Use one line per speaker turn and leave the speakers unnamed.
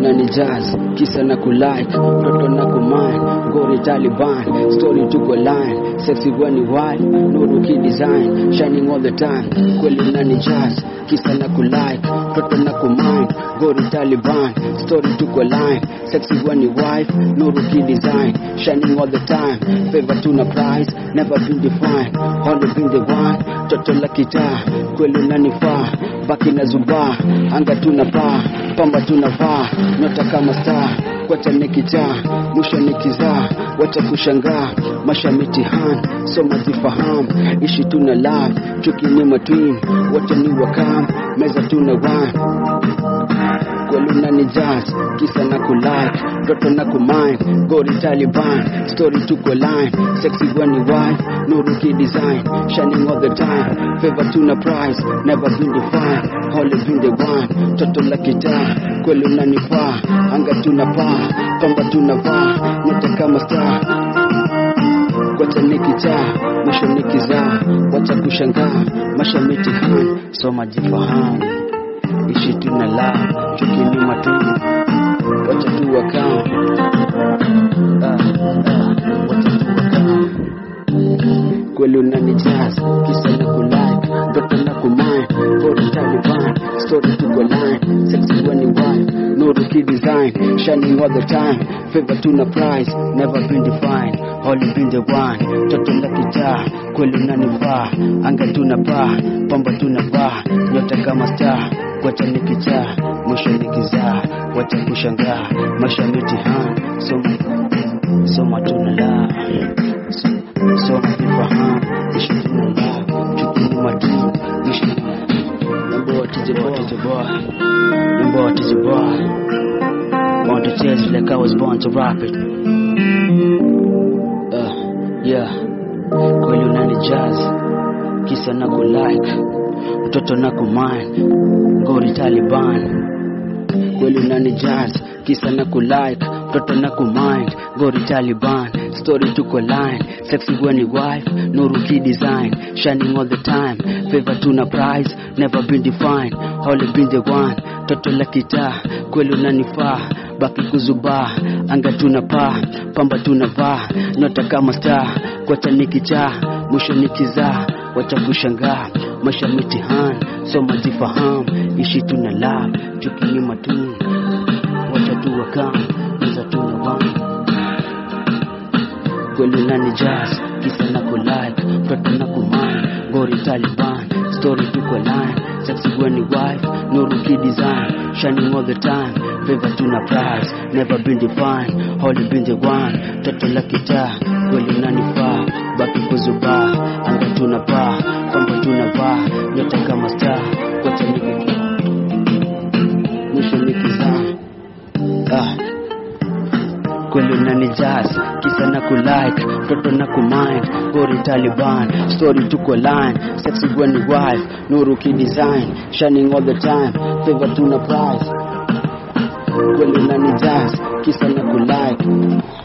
unani jazz, kisa na kulike, mtoto na kumine, gori Taliban, story tuko line, sexy wani wild, nuru ki design, shining all the time, kweli unani jazz, kisa na kulike, mtoto na kumine, gori Taliban, story tuko line, sexy wani wild, nuru ki design, shining all the time, favor tuna prize, never been defined, only been the one, toto la kitaa, kweli unanifaa, baki na zubaa, anga tunapaa, pamba tunavaa, nyota kama star, kwacha nikijaa, mwisho nikizaa, wacha kushangaa, masha mitihani, soma zifahamu, ishi tuna love, chuki ni matwin, wote ni wakam, meza tuna one, kweli unani jazz, kisa na kulike, mtoto na kumine, gori Taliban, story tuko line, sexy wani wife, nuru ki design, shining all the time, favor tuna prize, never been defined, only been the one, toto la kitaa, kweli unanifaa, anga tunapaa, pamba tunavaa, nyota kama star, kwacha nikijaa, mwisho nikizaa, wacha kushangaa, masha mitihani, soma jifahamu, ishi tuna love, chuki ni matuni, wacha tu wakam, wacha tu wakam, kweli unani jazz, kisa na kulike, mtoto na kumine, gori Taliban, story tuko line, sexy wani wife, nuru ki design, shining all the time, favor tuna prize, never been defined, only been the one, toto la kitaa, kweli unanifaa, anga tunapaa, pamba tunavaa, nyota kama star, kwacha nikijaa, mwisho nikizaa, wacha kushangaa, masha mitihani, soma tuna la, soma vifahamu, ishi tuna la, chuki ni matini, ishi number what is your boy, number what is your boy, want to chase like I was born to rap it, yeah, kweli unani jazz, kisa na kulike, mtoto na kumine, gori Taliban, kweli unani jazz, kisa na kulike, mtoto na kumine, gori Taliban, story tuko line, sexy wani wife, nuru ki design, shining all the time, favor tuna prize, never been defined, only been the one, toto la kitaa, kweli unanifaa, baki kuzubaa, anga tunapaa, pamba tunavaa, nyota kama star, kwacha nikijaa, mwisho nikizaa, wacha kushangaa, masha mitihani, soma jifahamu, ishi tuna love, chuki ni matuni, wacha tu wakam, meza tuna one, kweli unani jazz, kisa na kulike, mtoto na kumine, gori Taliban, story tuko line, sexy wani wife, nuru ki design, shining all the time, favor tuna prize, never been defined, only been the one, toto la kitaa, kweli unanifaa, baki kuzubaa, anga tunapaa, pamba tunavaa, nyota kama star, kwacha nikijaa, mwisho nikizaa, kweli unani jazz, kisa na kulike, mtoto na kumine, gori Taliban, story tuko line, sexy wani wife, nuru ki design, shining all the time, favor tuna prize, kweli unani jazz, kisa na kulike.